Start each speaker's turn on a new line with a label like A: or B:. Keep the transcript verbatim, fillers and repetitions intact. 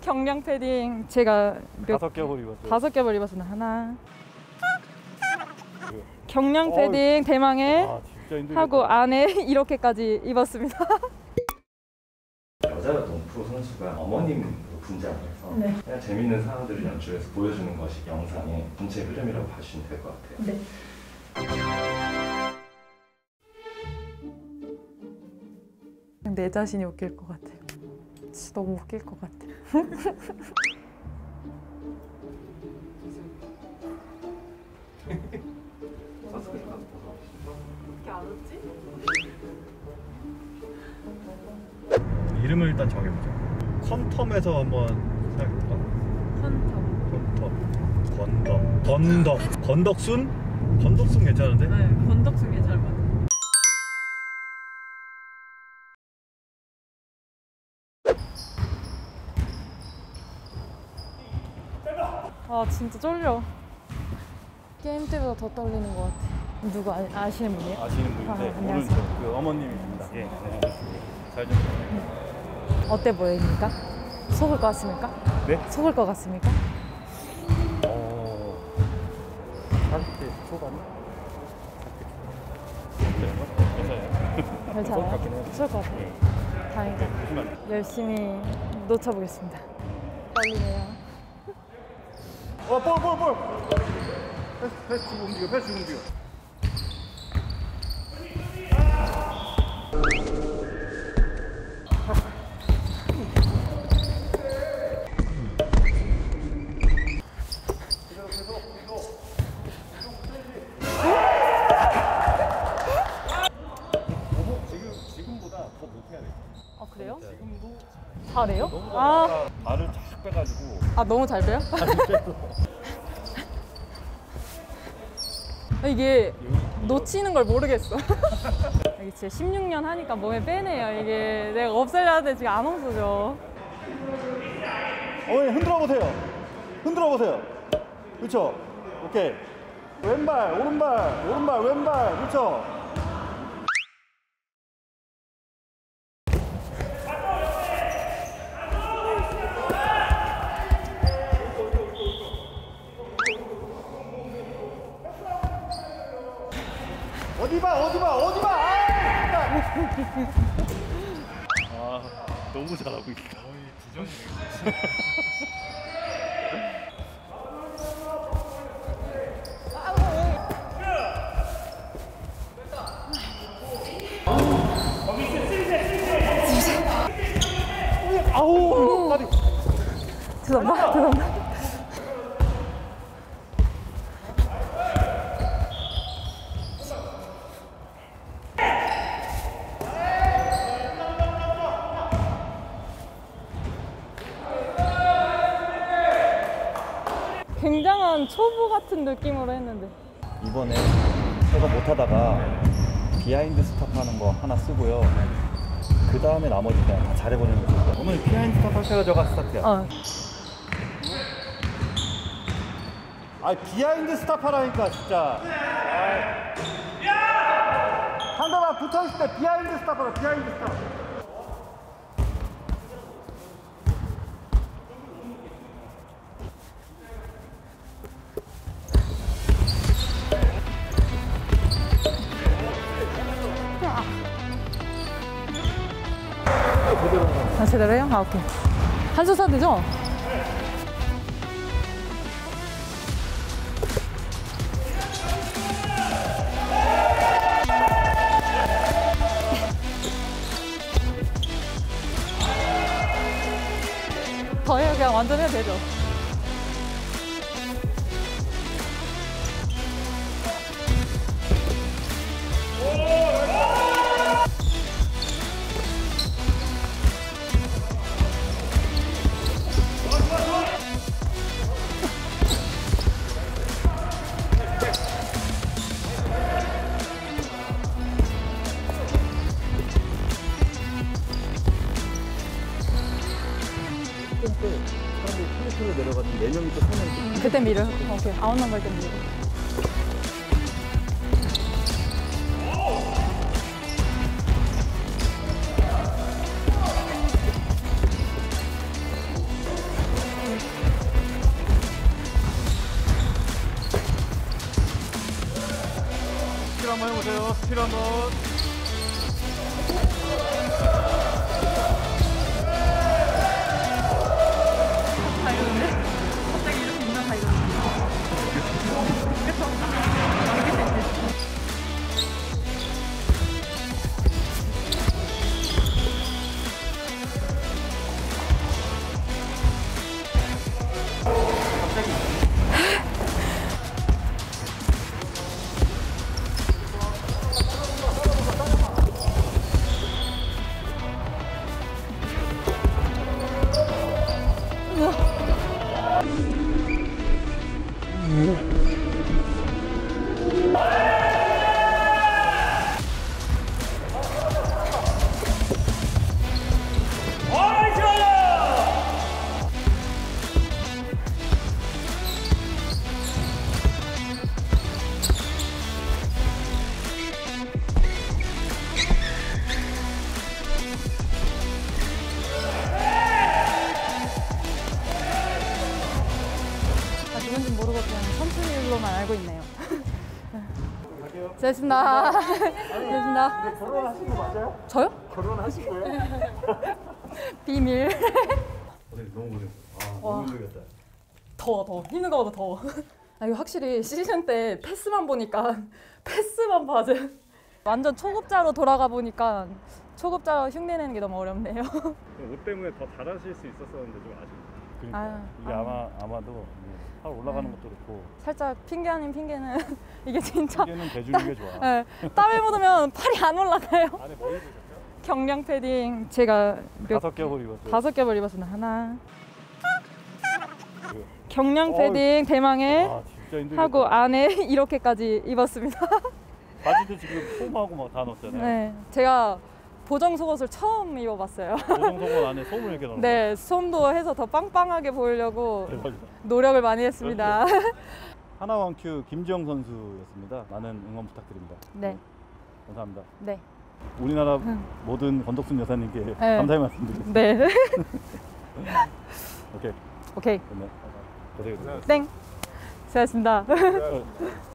A: 경량 패딩 제가 몇,
B: 다섯 겹을 입었어요.
A: 다섯 겹을 입었습니다. 하나. 경량 패딩 대망의
B: 아,
A: 하고 안에 이렇게까지 입었습니다.
C: 여자 농프 선수가 어머님 분장을 해서
A: 네.
C: 그냥 재밌는 상황들을 연출해서 보여주는 것이 영상의 전체 흐름이라고 봐주시면 될 것 같아요.
A: 네. 내 자신이 웃길 것 같아요. 진짜 너무 웃길 것 같아. 어떻게 안 웃지?
B: 이름을 일단 정해보자. 컨텀에서 한번 생각해볼까?
A: 컨텀.
B: 컨텀, 건덕, 건덕, 건덕순? 건덕순 괜찮은데?
A: 네, 건덕순 괜찮을 것 같아요. 아 진짜 쫄려. 게임 때보다 더 떨리는 것 같아. 누구 아, 아시는 분이에요?
B: 아시는 분인데
A: 아, 안녕하세요.
B: 오른쪽 그 어머님입니다. 예, 네, 잘 좀.
A: 어때 보입니까? 속을 것 같습니까?
B: 네?
A: 속을 것 같습니까?
B: 어. 사십 대 초반이? 괜찮아요.
A: 괜찮아요? 속을 것 같아요. 다행이다. 열심히 놓쳐보겠습니다. 떨리네요.
B: 어, 볼, 볼, 볼! 패스, 패스 주고 움직여, 패스 주고 움직여. 지금, 지금보다 더 못해야 돼.
A: 아 그래요?
B: 지금도
A: 잘해요?
B: 너무
A: 아,
B: 잘하다가 발을 쫙 빼가지고.
A: 아 너무 잘 빼요? 이게 놓치는 걸 모르겠어. 이게 진짜 십육 년 하니까 몸에 빼네요. 이게 내가 없애려 하는데 지금 안 없어져.
B: 어머니 흔들어 보세요. 흔들어 보세요. 그렇죠. 오케이. 왼발, 오른발, 오른발, 왼발. 그렇죠. 어디 봐, 어디 봐, 어디 봐. 아, 너무 잘하고 있다. 거의 주전이. 아우, 아우.
A: 죄송합니다. 죄송합니다. 굉장한 초보 같은 느낌으로 했는데
D: 이번에 제가 못하다가 비하인드 스탑 하는 거 하나 쓰고요. 그 다음에 나머지 그냥 다 잘해보는 거예요.
B: 오늘 비하인드 스탑 할 때가 저가 스타트야.
A: 어.
B: 아, 비하인드 스탑 하라니까 진짜. 상대방 붙어있을 때 비하인드 스탑 하라. 비하인드 스탑.
A: 아, 제대로 해요? 아, 오케이. 한수 쏴도 되죠? 더 해요. 그냥 완전 해도 되죠?
D: 사람들이 플랫으로 내려갔는데 네 명이 또 서면
A: 그때 밀어요. 오케이. 아웃 넘버 할 때 밀어.
D: 보세요. 스피드 한번.
A: 다 이러는데? 갑자기 이렇게 인간 다 이러는데? 아, 누군지 모르고 그냥 선수일로만 알고 있네요. 됐습니다. 됐습니다.
B: 결혼하신 거 맞아요?
A: 저요?
B: 결혼하신 거예요?
A: 비밀.
D: 고생 너무 고생. 아
A: 와.
D: 너무 힘들겠다.
A: 더워 더워. 힘든 거보다 더워. 아, 이거 확실히 시즌 때 패스만 보니까 패스만 봐도 완전 초급자로 돌아가 보니까 초급자 흉내내는 게 너무 어렵네요.
E: 옷 때문에 더 잘하실 수 있었었는데 좀 아쉽네요.
D: 그러니까
A: 아유,
D: 이게
A: 아유.
D: 아마 아마도 팔 올라가는
A: 네.
D: 것도 그렇고
A: 살짝 핑계 아닌 핑계는 이게 진짜
D: 이게는 대주는 게 좋아.
A: 네, 땀을 묻으면 팔이 안 올라가요.
E: 안에 뭐 입으셨어요?
A: 경량 패딩 제가 몇
D: 다섯 겹을 입었죠.
A: 다섯 겹을 입었습니다. 하나.
D: 그-
A: 경량
D: 어우.
A: 패딩 대망의
D: 아 진짜 힘들겠다.
A: 하고 안에 이렇게까지 입었습니다.
D: 바지도 지금 솜하고 막 다 넣었잖아요.
A: 네, 제가 보정 속옷을 처음 입어봤어요.
D: 보정 속옷 안에 솜을 이렇게 넣는
A: 네, 솜도 해서 더 빵빵하게 보이려고
D: 거야. 대박이다.
A: 노력을 많이 했습니다.
D: 하나원큐 김지영 선수였습니다. 많은 응원 부탁드립니다.
A: 네,
D: 감사합니다.
A: 네,
D: 우리나라 모든 권덕순 여사님께
A: 네.
D: 감사의 말씀드리겠습니다.
A: 네.
D: 오케이.
A: 오케이,
D: 그러면 고생했습니다.
A: 땡. 수고하셨습니다.